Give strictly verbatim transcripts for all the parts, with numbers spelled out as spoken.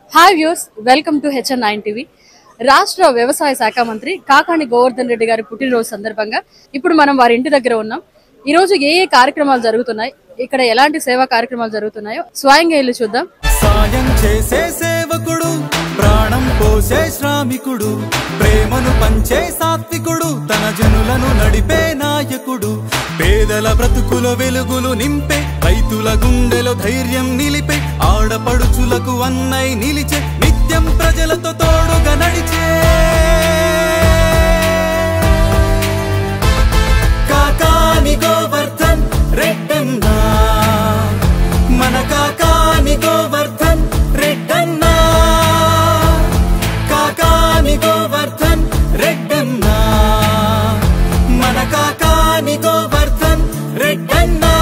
Hi views, welcome to HN nine TV. రాష్ట్ర వ్యవసాయ శాఖ మంత్రి కాకాని గోవర్ధన్ రెడ్డి గారి పుట్టినరోజు సందర్భంగా ఇప్పుడు మనం వారి ఇంటి దగ్గర ఉన్నాం. ఈ రోజు ఏ ఏ కార్యక్రమాలు జరుగుతున్నాయి, ఇక్కడ ఎలాంటి సేవా కార్యక్రమాలు జరుగుతున్నాయో స్వయంగా వెళ్ళి చూద్దాం. సాయం చేసే సేవకుడు, ప్రాణం పోసే శ్రామికుడు, ప్రేమను పంచే సాత్వికుడు, తన జనులను నడిపే నాయకుడు, పేదల బ్రతుకుల వెలుగులు నింపే, రైతుల గుండెలో ధైర్యం నిలిపే, ఆడపడుచులకు అన్నై నిలిచే, నిత్యం ప్రజలతో తోడుగా నడిచే కాకాని గోవర్ధన్ రెడ్డన్నా, మన కాకాని గోవర్ధన్ రెడ్డన్నా, కాకాని గోవర్ధన్ రెడ్డన్నా, మన కాకాని గోవర్ధన్ రెడ్డన్నా.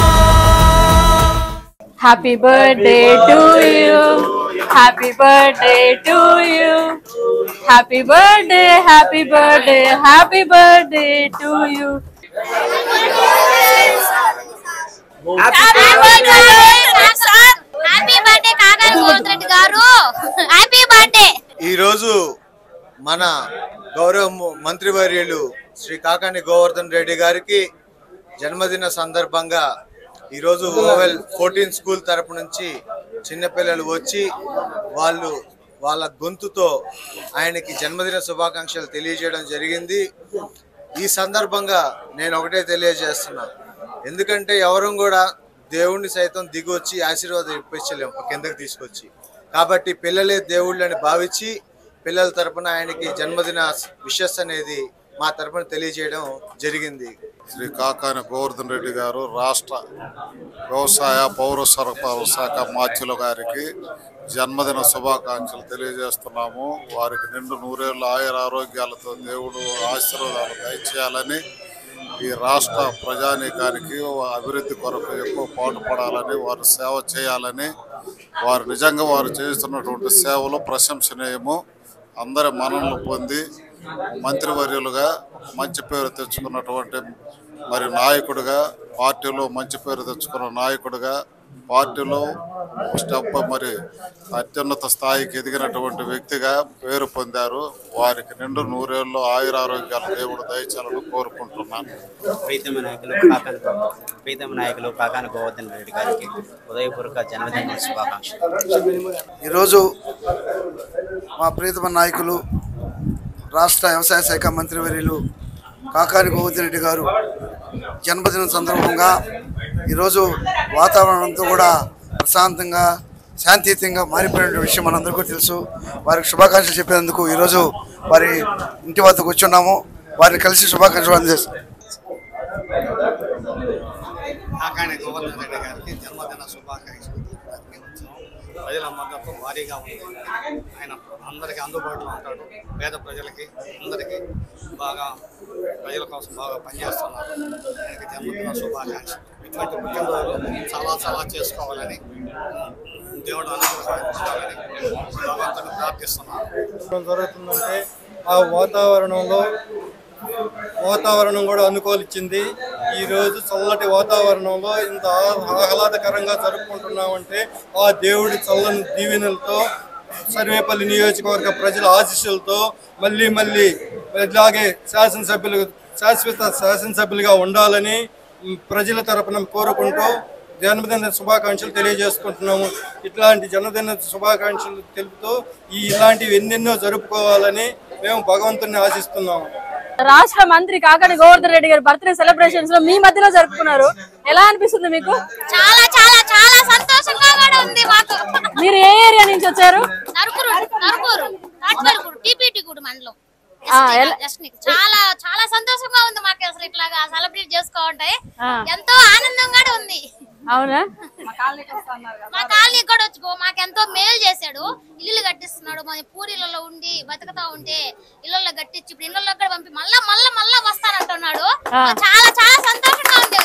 Happy birthday to you, happy birthday to you, happy birthday, happy birthday, happy birthday to you. ఈ రోజు మన గౌరవ మంత్రివర్యులు శ్రీ కాకాని గోవర్ధన్ రెడ్డి గారికి జన్మదిన సందర్భంగా ఈరోజు ఓవెల్ ఫోర్టీన్ స్కూల్ తరపు నుంచి చిన్నపిల్లలు వచ్చి వాళ్ళు వాళ్ళ గొంతుతో ఆయనకి జన్మదిన శుభాకాంక్షలు తెలియజేయడం జరిగింది. ఈ సందర్భంగా నేను ఒకటే తెలియజేస్తున్నా, ఎందుకంటే ఎవరు కూడా దేవుణ్ణి సైతం దిగి వచ్చి ఆశీర్వాదం ఇప్పించలేము కిందకి తీసుకొచ్చి, కాబట్టి పిల్లలే దేవుళ్ళని భావించి పిల్లల తరపున ఆయనకి జన్మదిన విషెస్ అనేది మా తరపున తెలియజేయడం జరిగింది. శ్రీ కాకాని గోవర్ధన్ రెడ్డి గారు రాష్ట్ర వ్యవసాయ పౌర సరఫరాల శాఖ మాధ్యుల గారికి జన్మదిన శుభాకాంక్షలు తెలియజేస్తున్నాము. వారికి నిండు నూరేళ్ల ఆయుర ఆరోగ్యాలతో దేవుడు ఆశీర్వాదాలు దయచేయాలని, ఈ రాష్ట్ర ప్రజానీకానికి అభివృద్ధి కొరకు ఎక్కువ పాటుపడాలని, వారు సేవ చేయాలని, వారు నిజంగా వారు చేస్తున్నటువంటి సేవలు ప్రశంసనీయము. అందరి మన్ననలు పొంది మంత్రివర్యులుగా మంచి పేరు తెచ్చుకున్నటువంటి మరి నాయకుడిగా, పార్టీలో మంచి పేరు తెచ్చుకున్న నాయకుడిగా, పార్టీలో స్టెప్ మరి అత్యున్నత స్థాయికి ఎదిగినటువంటి వ్యక్తిగా పేరు పొందారు. వారికి నిండు నూరేళ్ళు ఆయురారోగ్యాలు దేవుడు దయచేయాలని కోరుకుంటున్నాను. ప్రీతమ నాయకులు కాకాని ప్రీతమ నాయకులు కాకాని గోవర్ధన్ రెడ్డి గారికి ఉదయపూర్వక జన్మదిన శుభాకాంక్షలు. ఈరోజు మా ప్రీతమ నాయకులు రాష్ట్ర వ్యవసాయ శాఖ మంత్రివర్యులు కాకాని గోవర్ధన్ రెడ్డి గారు జన్మదినం సందర్భంగా ఈరోజు వాతావరణంతో కూడా ప్రశాంతంగా శాంతియుతంగా మారిపోయిన విషయం మనందరికీ తెలుసు. వారికి శుభాకాంక్షలు చెప్పేందుకు ఈరోజు వారి ఇంటి వద్దకు వచ్చున్నాము. వారిని కలిసి శుభాకాంక్షలు అందజేస్తాం. కాకాని గోవర్ధన్ రెడ్డి గారికి జన్మదిన శుభాకాంక్షలు. ప్రజల మద్దతు భారీగా ఉంది. ఆయన అందరికీ అందుబాటులో ఉంటాడు. పేద ప్రజలకి అందరికీ బాగా ప్రజల కోసం బాగా పనిచేస్తున్నారు. ఆయనకి జన్మదిన శుభాకాంక్షలు. ఇటువంటి పుట్టినరోజులు చాలా చాలా చేసుకోవాలని, దేవుడు అనుగ్రహించాలని భగవంతుని ప్రార్థిస్తున్నారు. జరుగుతుందంటే ఆ వాతావరణంలో వాతావరణం కూడా అనుకూలించింది. ఈరోజు చల్లటి వాతావరణంలో ఇంత ఆహ్లాదకరంగా జరుపుకుంటున్నామంటే ఆ దేవుడి చల్లని దీవెనలతో, సర్వేపల్లి నియోజకవర్గ ప్రజల ఆశీస్సులతో మళ్ళీ మళ్ళీ ఇలాగే శాసనసభ్యులు శాశ్వత శాసనసభ్యులుగా ఉండాలని ప్రజల తరపున కోరుకుంటూ జన్మదిన శుభాకాంక్షలు తెలియజేసుకుంటున్నాము. ఇట్లాంటి జన్మదిన శుభాకాంక్షలు తెలుపుతూ ఈ ఇలాంటివి ఎన్నెన్నో జరుపుకోవాలని మేము భగవంతుని ఆశిస్తున్నాము. రాష్ట్ర మంత్రి కాకాని గోవర్ధన్ రెడ్డి గారి బర్త్డే సెలబ్రేషన్స్ లో మీ మధ్యలో జరుపుకున్నారు. ఎలా అనిపిస్తుంది మీకు? చాలా చాలా చాలా సంతోషంగా కూడా ఉంది మాకు. మీరు ఏ ఏరియా నుంచి వచ్చారు? నరుకూరు నరుకూరు తాటిపల్లిగూడు టీపీటీ గూడు మండలం. చాలా చాలా సంతోషంగా ఉంది మాకు. అసలు ఇట్లాగా సెలబ్రేట్ చేసుకోవాలంటే ఎంతో ఆనందంగా ఉంది. అవునా? మా కాలనీ కూడా వచ్చుకో మాకు ఎంతో మేలు చేశాడు. ఇల్లు కట్టిస్తున్నాడు. మన పూరిలలో ఉండి బతుకుతా ఉంటే ఇళ్ళల్లో కట్టించి ఇప్పుడు ఇళ్ళల్లో కూడా పంపి మళ్ళా మళ్ళా మళ్ళా వస్తానంటున్నాడు. చాలా చాలా సంతోషంగా ఉంది.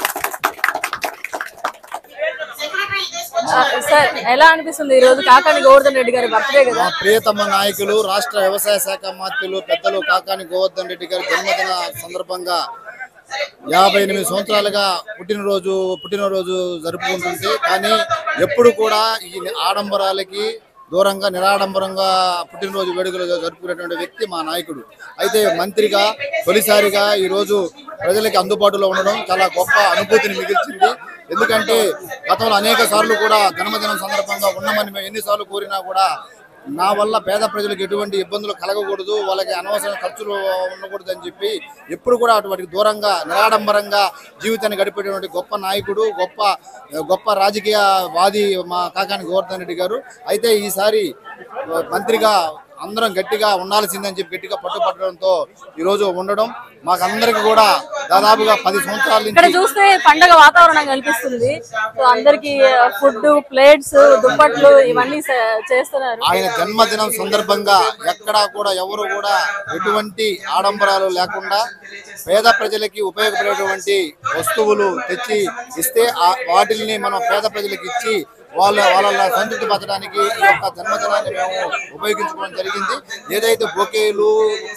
సార్, ఎలా అనిపిస్తుంది ఈ రోజు కాకాని గోవర్ధన్ రెడ్డి గారి బర్త్డే కదా? ప్రియతమ నాయకులు రాష్ట్ర వ్యవసాయ శాఖ మంత్రులు పెద్దలు కాకాని గోవర్ధన్ రెడ్డి గారి జన్మదిన సందర్భంగా యాభై ఎనిమిది సంవత్సరాలుగా పుట్టినరోజు పుట్టినరోజు జరుపుకుంటుంది. కానీ ఎప్పుడు కూడా ఈ ఆడంబరాలకి దూరంగా నిరాడంబరంగా పుట్టినరోజు వేడుకలు జరుపుకునేటువంటి వ్యక్తి మా నాయకుడు. అయితే మంత్రిగా తొలిసారిగా ఈరోజు ప్రజలకి అందుబాటులో ఉండడం చాలా గొప్ప అనుభూతిని మిగిల్చింది. ఎందుకంటే గతంలో అనేక సార్లు కూడా జన్మదినం సందర్భంగా ఉన్నామని మేము ఎన్నిసార్లు కోరినా కూడా నా వల్ల పేద ప్రజలకు ఎటువంటి ఇబ్బందులు కలగకూడదు, వాళ్ళకి అనవసరమైన ఖర్చులు ఉండకూడదు అని చెప్పి ఎప్పుడు కూడా అటువంటి దూరంగా నిరాడంబరంగా జీవితాన్ని గడిపేటువంటి గొప్ప నాయకుడు, గొప్ప గొప్ప రాజకీయ వాది మా కాకాని గోవర్ధన్ రెడ్డి గారు. అయితే ఈసారి మంత్రిగా అందరం గట్టిగా ఉండాల్సిందని చెప్పి గట్టిగా పట్టుపట్టడంతో ఈరోజు ఉండడం మాకందరికి కూడా దాదాపుగా పది సంవత్సరాల నుంచి ఇక్కడ చూస్తే పండగ వాతావరణం కనిపిస్తుంది. అందరికి ఫుడ్, ప్లేట్స్, దుప్పట్లు ఇవన్నీ చేస్తున్నారు. ఆయన జన్మదినం సందర్భంగా ఎక్కడా కూడా ఎవరు కూడా ఎటువంటి ఆడంబరాలు లేకుండా పేద ప్రజలకి ఉపయోగపడేటువంటి వస్తువులు తెచ్చి ఇస్తే వాటిని మనం పేద ప్రజలకు ఇచ్చి వాళ్ళ వాళ్ళ సంతృప్తి పరచడానికి ఈ యొక్క జన్మదినాన్ని మేము ఉపయోగించుకోవడం జరిగింది. ఏదైతే బొకేలు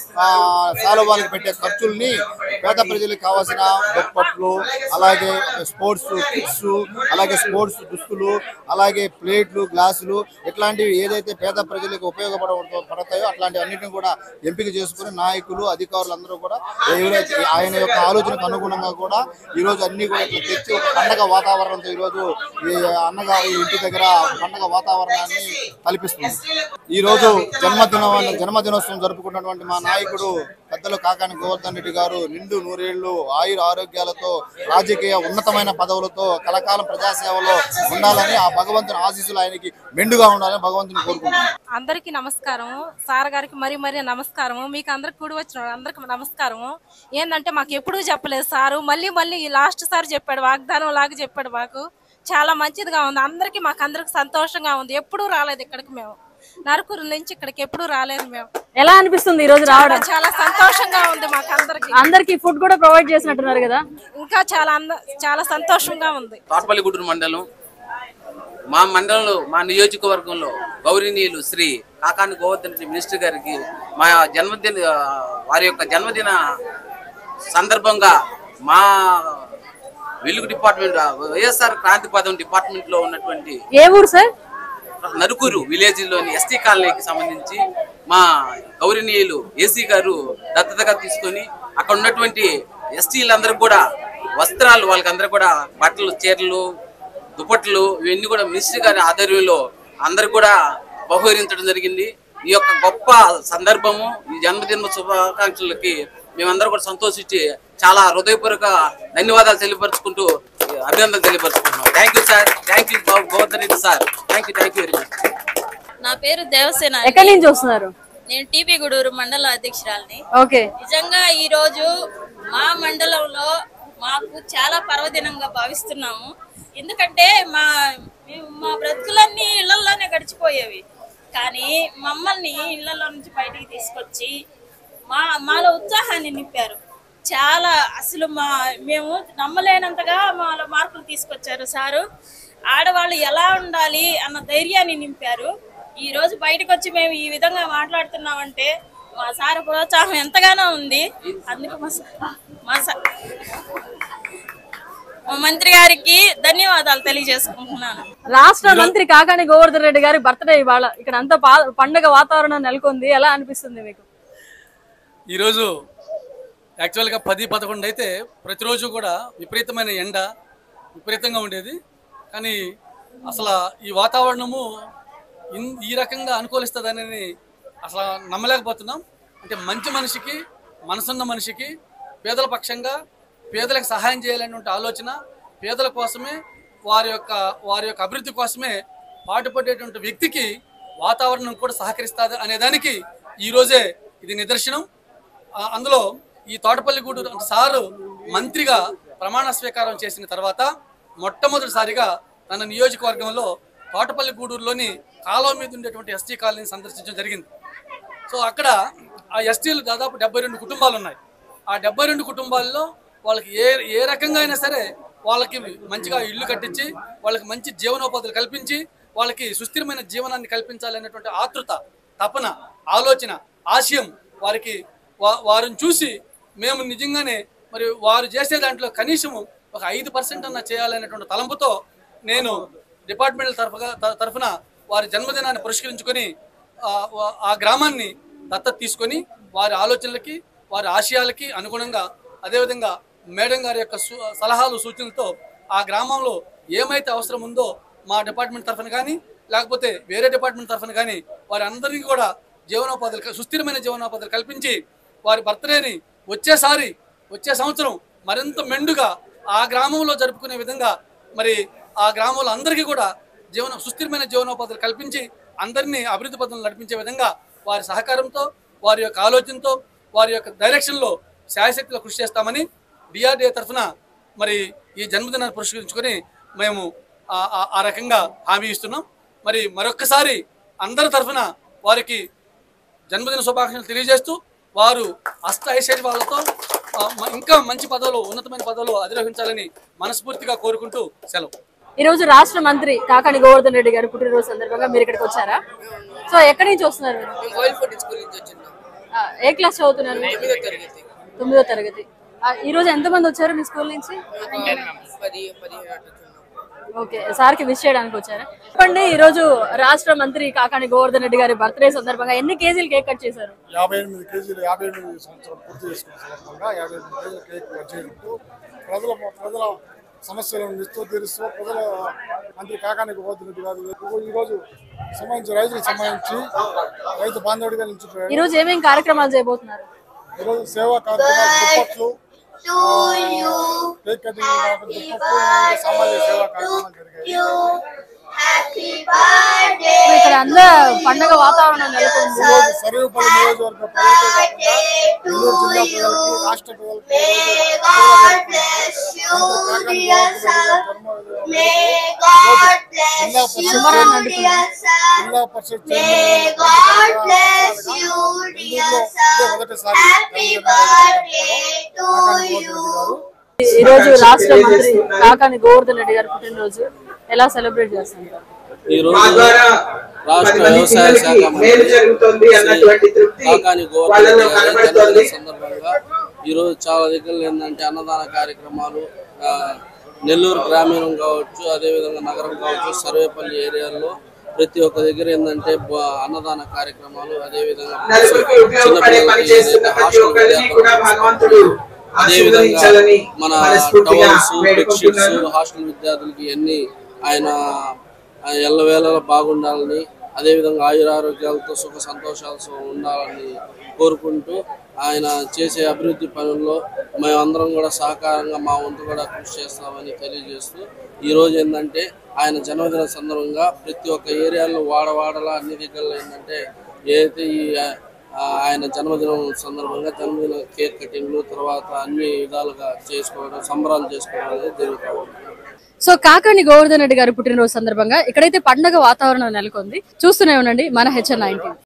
శాలువాలకు పెట్టే ఖర్చుల్ని పేద ప్రజలకు కావాల్సిన దుప్పట్లు, అలాగే స్పోర్ట్స్ కిట్స్, అలాగే స్పోర్ట్స్ దుస్తులు, అలాగే ప్లేట్లు, గ్లాసులు ఇట్లాంటివి ఏదైతే పేద ప్రజలకు ఉపయోగపడ పడతాయో అట్లాంటి అన్నింటిని కూడా ఎంపిక చేసుకుని నాయకులు, అధికారులు అందరూ కూడా ఎవరైతే ఆయన యొక్క ఆలోచనకు అనుగుణంగా కూడా ఈరోజు అన్ని కూడా ఇట్లా తెచ్చి ఒక పండగ వాతావరణంతో ఈరోజు ఈ అన్నగారి ఇంటి దగ్గర పండగ వాతావరణాన్ని కల్పిస్తుంది. ఈ రోజు జన్మదినం జన్మదినోత్సవం జరుపుకున్నటువంటి మా నాయకుడు పెద్దలు కాకాని గోవర్ధన్ రెడ్డి గారు నిండు నూరేళ్లు ఆయుర ఆరోగ్యాలతో రాజకీయ ఉన్నతమైన పదవులతో కలకాలం ప్రజాసేవలో ఉండాలని, ఆ భగవంతుని ఆశీస్సులు ఆయనకి మెండుగా ఉండాలని భగవంతుని కోరుకుంటున్నాను. అందరికీ నమస్కారం. సార్ గారికి మరీ మరీ నమస్కారం. మీకు అందరికి కూడి వచ్చిన అందరికి నమస్కారం. ఏంటంటే మాకు ఎప్పుడూ చెప్పలేదు సారు, మళ్ళీ మళ్ళీ లాస్ట్ సార్ చెప్పాడు, వాగ్దానం లాగా చెప్పాడు. మాకు చాలా మంచిదిగా ఉంది. అందరికి మాకు అందరికి సంతోషంగా ఉంది. ఎప్పుడు రాలేదు ఇక్కడికి, మేము నరకూరు నుంచి ఇక్కడికి ఎప్పుడు రాలేదు. మేము ఎలా అనిపిస్తుంది ఈ రోజు రావడం? చాలా సంతోషంగా ఉంది మాకు అందరికి. అందరికి ఫుడ్ కూడా ప్రొవైడ్ చేసినట్టున్నారు కదా, ఇంకా చాలా చాలా సంతోషంగా ఉంది. తోటపల్లిగూడూరు మండలం మా మండలంలో మా నియోజకవర్గంలో గౌరవనీయులు శ్రీ కాకాని గోవర్ధన్ రెడ్డి మినిస్టర్ గారికి మా జన్మదిన వారి యొక్క జన్మదిన సందర్భంగా మా వెలుగు డిపార్ట్మెంట్ వైఎస్ఆర్ క్రాంతి పదం డిపార్ట్మెంట్ లో ఉన్నటువంటి ఏ ఊరు సార్? నరుకూరు విలేజ్ లోని ఎస్టీ కాలనీకి సంబంధించి మా గౌరవనీయులు ఏసీ గారు దత్తతగా తీసుకొని అక్కడ ఉన్నటువంటి ఎస్టీలందరూ కూడా వస్త్రాలు, వాళ్ళకందరూ కూడా బట్టలు, చీరలు, దుప్పట్లు ఇవన్నీ కూడా మినిస్టర్ గారి ఆధ్వర్యంలో అందరు కూడా బహుకరించడం జరిగింది. ఈ యొక్క గొప్ప సందర్భము, ఈ జన్మదిన శుభాకాంక్షలకి మేమందరూ కూడా సంతోషించి చాలా హృదయపూర్వక ధన్యవాదాలు తెలియపరుచుకుంటూ అభినందనలు తెలియపరుచుకుంటున్నాం. Thank you sir, thank you Govardhan Reddy sir, thank you thank you very much. నా పేరు దేవసేన. ఎక్కడి నుంచి వస్తున్నారు? నేను టీపీ గూడూరు మండల అధ్యక్షురాలని. ఓకే. నిజంగా ఈ రోజు మా మండలంలో మాకు చాలా పర్వదినంగా భావిస్తున్నాము. ఎందుకంటే మా మా బ్రతుకులన్నీ ఇళ్లలోనే గడిచిపోయేవి, కానీ మమ్మల్ని ఇళ్లలో నుంచి బయటికి తీసుకొచ్చి మా మాలో ఉత్సాహాన్ని నింపారు. చాలా అసలు మా మేము నమ్మలేనంతగా మాలో మార్పులు తీసుకొచ్చారు సారు. ఆడవాళ్ళు ఎలా ఉండాలి అన్న ధైర్యాన్ని నింపారు. ఈ రోజు బయటకు వచ్చి మేము ఈ విధంగా మాట్లాడుతున్నామంటే మా సార్ ప్రోత్సాహం ఎంతగానో ఉంది. అందుకు మా మా మా మంత్రి గారికి ధన్యవాదాలు తెలియజేసుకుంటున్నాను. రాష్ట్ర మంత్రి కాకాని గోవర్ధన్ రెడ్డి గారి బర్త్డే ఇవాళ ఇక్కడ అంతా పండుగ వాతావరణం నెలకొంది. ఎలా అనిపిస్తుంది మీకు? ఈరోజు యాక్చువల్గా పది పదకొండు అయితే ప్రతిరోజు కూడా విపరీతమైన ఎండ విపరీతంగా ఉండేది, కానీ అసలు ఈ వాతావరణము ఈ రకంగా అనుకూలిస్తుందని అసలు నమ్మలేకపోతున్నాం. అంటే మంచి మనిషికి, మనసున్న మనిషికి, పేదల పక్షంగా పేదలకు సహాయం చేయాలనే ఆలోచన, పేదల కోసమే వారి యొక్క వారి యొక్క అభివృద్ధి కోసమే పాటుపడేటువంటి వ్యక్తికి వాతావరణం కూడా సహకరిస్తుంది అనేదానికి ఈరోజే ఇది నిదర్శనం. అందులో ఈ తోటపల్లిగూడూరు సారు మంత్రిగా ప్రమాణ స్వీకారం చేసిన తర్వాత మొట్టమొదటిసారిగా తన నియోజకవర్గంలో తోటపల్లిగూడూరులోని కాలువ మీద ఉండేటువంటి ఎస్టీ కాలనీని సందర్శించడం జరిగింది. సో అక్కడ ఆ ఎస్టీలు దాదాపు డెబ్బై రెండు కుటుంబాలు ఉన్నాయి. ఆ డెబ్బై రెండు కుటుంబాల్లో వాళ్ళకి ఏ ఏ రకంగా అయినా సరే వాళ్ళకి మంచిగా ఇల్లు కట్టించి, వాళ్ళకి మంచి జీవనోపాధులు కల్పించి, వాళ్ళకి సుస్థిరమైన జీవనాన్ని కల్పించాలనేటువంటి ఆతృత, తపన, ఆలోచన, ఆశయం వారికి వారిని చూసి మేము నిజంగానే మరి వారు చేసే దాంట్లో కనీసము ఒక ఐదు పర్సెంట్ అన్న చేయాలనేటువంటి తలంపుతో నేను డిపార్ట్మెంట్ తరఫుగా తరఫున వారి జన్మదినాన్ని పురస్కరించుకొని ఆ గ్రామాన్ని దత్తత తీసుకొని వారి ఆలోచనలకి వారి ఆశయాలకి అనుగుణంగా అదేవిధంగా మేడం గారి యొక్క సలహాలు సూచనలతో ఆ గ్రామంలో ఏమైతే అవసరం ఉందో మా డిపార్ట్మెంట్ తరఫున కానీ లేకపోతే వేరే డిపార్ట్మెంట్ తరఫున కానీ వారి అందరికీ కూడా జీవనోపాధులు సుస్థిరమైన జీవనోపాధులు కల్పించి వారి బర్త్డేని వచ్చేసారి వచ్చే సంవత్సరం మరింత మెండుగా ఆ గ్రామంలో జరుపుకునే విధంగా మరి ఆ గ్రామంలో అందరికీ కూడా జీవన సుస్థిరమైన జీవనోపాధులు కల్పించి అందరినీ అభివృద్ధి పథంలో నడిపించే విధంగా వారి సహకారంతో వారి యొక్క ఆలోచనతో వారి యొక్క డైరెక్షన్లో శాయశక్తిలో కృషి చేస్తామని డిఆర్డీఏ తరఫున మరి ఈ జన్మదినాన్ని పురస్కరించుకొని మేము ఆ రకంగా హామీ ఇస్తున్నాం. మరి మరొక్కసారి అందరి తరఫున వారికి జన్మదిన శుభాకాంక్షలు తెలియజేస్తూ వారు అష్ట ఐశ్వర్యాలతో ఇంకా మంచి పదవులు ఉన్నతమైన పదవులు అధిరోహించాలని మనస్ఫూర్తిగా కోరుకుంటూ సెలవు. ఈ రోజు రాష్ట్ర మంత్రి కాకాని గోవర్ధన్ రెడ్డి గారు పుట్టినరోజు సందర్భంగా మీరు ఇక్కడికి వచ్చారా? సో ఎక్కడి నుంచి వస్తున్నారు? ఏ క్లాస్ చదువుతున్నారు? తొమ్మిదో తరగతి. ఈ రోజు ఎంత మంది వచ్చారు మీ స్కూల్ నుంచి? ఓకే, సార్కి విష్ చేయడానికి వచ్చారా? చెప్పండి, ఈ రోజు రాష్ట్ర మంత్రి కాకాని గోవర్ధన్ రెడ్డి గారి బర్త్డే సందర్భంగా ఎన్ని కేజీలు కేక్ కట్ చేశారు? యాభై ఎనిమిది కేజీలు యాభై ఎనిమిది సంవత్సరం పూర్తి చేసుకున్న సందర్భంగా యాభై ఎనిమిది కేజీలు కేక్ కట్ చేయడంతో ప్రజల ప్రజల సమస్యలను నిస్తూ తీరుస్తూ ప్రజల మంత్రి కాకాని గోవర్ధన్ రెడ్డి గారు ఈరోజు సంబంధించి రైతులకు సంబంధించి రైతు బాంధవుడిగా నిలిచిపోయారు. ఈ రోజు ఏమేమి కార్యక్రమాలు చేయబోతున్నారు? ఈరోజు సేవా కార్యక్రమాలు, దుప్పట్లు, కేక్ కటింగ్, దుప్పట్లు, సామాజిక సేవా కార్యక్రమాలు జరిగాయి. ఇక్కడ అంతా పండగ వాతావరణం నెలకొంది. సర్వేపల్లి నియోజకవర్గ ప్రజలకే కాకుండా నెల్లూరు జిల్లా ప్రజలకి, రాష్ట్ర ప్రజలకి జిల్లా పరిషత్ మొదటిసారి ఈ రోజు రాష్ట్ర మంత్రి కాకాని గోవర్ధన్ రెడ్డి గారు పుట్టినరోజు ఎలా సెలబ్రేట్ చేస్తున్నారు? ఈ రోజు రాష్ట్ర వ్యవసాయ శాఖ మంత్రి కాకాని గోవర్ధన్ రెడ్డి గారి సందర్భంగా ఈ రోజు చాలా దగ్గర ఏంటంటే అన్నదాన కార్యక్రమాలు నెల్లూరు గ్రామీణం కావచ్చు, అదేవిధంగా నగరం కావచ్చు, సర్వేపల్లి ఏరియాల్లో ప్రతి ఒక్క దగ్గర ఏంటంటే అన్నదాన కార్యక్రమాలు, అదేవిధంగా అదేవిధంగా మన టవల్స్, బెడ్షీట్స్ హాస్టల్ విద్యార్థులకి అన్ని ఆయన ఎల్లవేళలా బాగుండాలని, అదేవిధంగా ఆయురారోగ్యాలతో సుఖ సంతోషాలతో ఉండాలని కోరుకుంటూ ఆయన చేసే అభివృద్ధి పనుల్లో మేమందరం కూడా సహకారంగా మా వంతు కూడా కృషి చేస్తామని తెలియజేస్తూ ఈరోజు ఏంటంటే ఆయన జన్మదిన సందర్భంగా ప్రతి ఒక్క ఏరియాలో వాడవాడలా అన్ని దగ్గరలో ఏంటంటే ఏదైతే ఈ ఆయన జన్మదినం సందర్భంగా జన్మదిన కేక్ కటింగ్లు తర్వాత అన్ని విధాలుగా చేసుకోవడం, సంబరాలు చేసుకోవడం అనేది జరుగుతూ ఉంది. సో కాకాని గోవర్ధన్ రెడ్డి గారి పుట్టినరోజు సందర్భంగా ఇక్కడైతే పండగ వాతావరణం నెలకొంది. చూస్తూనే ఉండండి మన హెచ్ఎన్ నైన్ టీవీ.